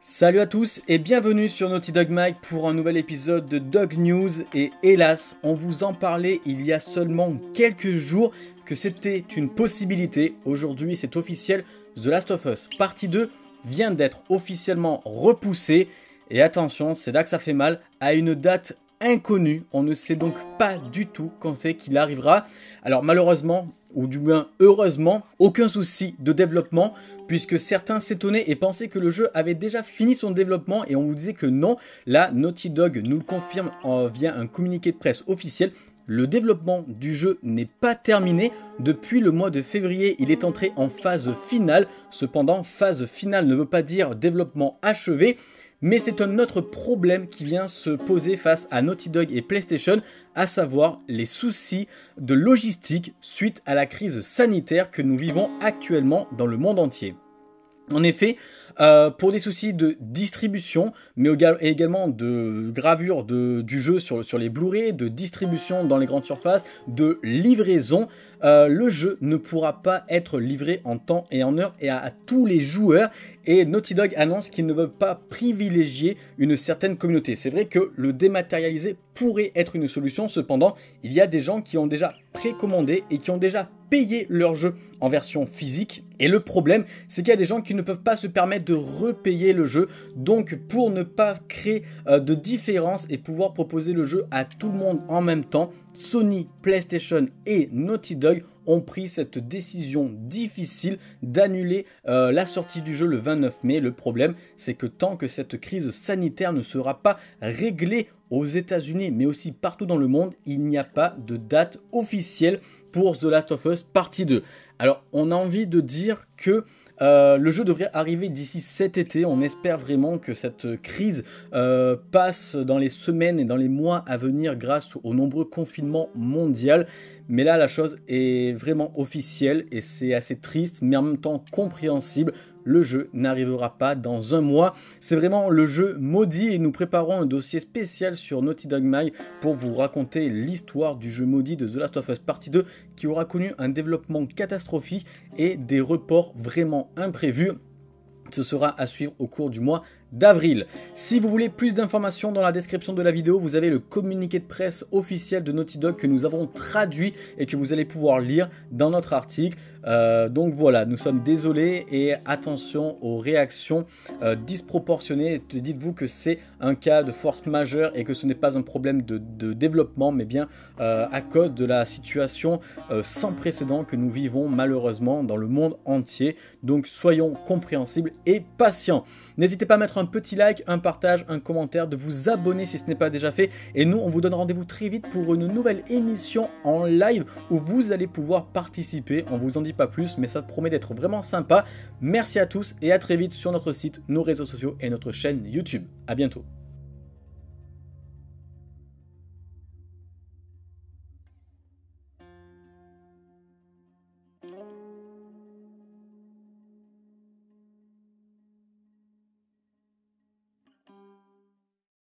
Salut à tous et bienvenue sur Naughty Dog Mag pour un nouvel épisode de Dog News. Et hélas, on vous en parlait il y a seulement quelques jours que c'était une possibilité. Aujourd'hui c'est officiel, The Last of Us partie 2 vient d'être officiellement repoussée. Et attention, c'est là que ça fait mal, à une date inconnue. On ne sait donc pas du tout quand c'est qu'il arrivera. Alors malheureusement, ou du moins heureusement, aucun souci de développement, puisque certains s'étonnaient et pensaient que le jeu avait déjà fini son développement, et on vous disait que non. Là, Naughty Dog nous le confirme via un communiqué de presse officiel. Le développement du jeu n'est pas terminé. Depuis le mois de février, il est entré en phase finale. Cependant, phase finale ne veut pas dire développement achevé. Mais c'est un autre problème qui vient se poser face à Naughty Dog et PlayStation, à savoir les soucis de logistique suite à la crise sanitaire que nous vivons actuellement dans le monde entier. En effet, pour des soucis de distribution, mais également de gravure du jeu sur les Blu-ray, de distribution dans les grandes surfaces, de livraison, le jeu ne pourra pas être livré en temps et en heure et à tous les joueurs. Et Naughty Dog annonce qu'il ne veut pas privilégier une certaine communauté. C'est vrai que le dématérialisé pourrait être une solution, cependant, il y a des gens qui ont déjà précommandé et qui ont déjà payé leur jeu en version physique. Et le problème, c'est qu'il y a des gens qui ne peuvent pas se permettre de repayer le jeu. Donc, pour ne pas créer de différence et pouvoir proposer le jeu à tout le monde en même temps, Sony, PlayStation et Naughty Dog ont pris cette décision difficile d'annuler la sortie du jeu le 29 mai. Le problème, c'est que tant que cette crise sanitaire ne sera pas réglée aux États-Unis, mais aussi partout dans le monde, il n'y a pas de date officielle pour The Last of Us partie 2. Alors, on a envie de dire que le jeu devrait arriver d'ici cet été. On espère vraiment que cette crise passe dans les semaines et dans les mois à venir grâce aux nombreux confinements mondiaux. Mais là, la chose est vraiment officielle et c'est assez triste, mais en même temps compréhensible. Le jeu n'arrivera pas dans un mois. C'est vraiment le jeu maudit et nous préparons un dossier spécial sur Naughty Dog Mag pour vous raconter l'histoire du jeu maudit de The Last of Us Partie 2 qui aura connu un développement catastrophique et des reports vraiment imprévus. Ce sera à suivre au cours du mois d'avril. Si vous voulez plus d'informations, dans la description de la vidéo, vous avez le communiqué de presse officiel de Naughty Dog que nous avons traduit et que vous allez pouvoir lire dans notre article. Donc voilà, nous sommes désolés et attention aux réactions disproportionnées. Dites-vous que c'est un cas de force majeure et que ce n'est pas un problème de développement, mais bien à cause de la situation sans précédent que nous vivons malheureusement dans le monde entier. Donc soyons compréhensibles et patients. N'hésitez pas à mettre un petit like, un partage, un commentaire, de vous abonner si ce n'est pas déjà fait. Et nous, on vous donne rendez-vous très vite pour une nouvelle émission en live où vous allez pouvoir participer. On vous en dit pas plus, mais ça promet d'être vraiment sympa. Merci à tous et à très vite sur notre site, nos réseaux sociaux et notre chaîne YouTube. À bientôt.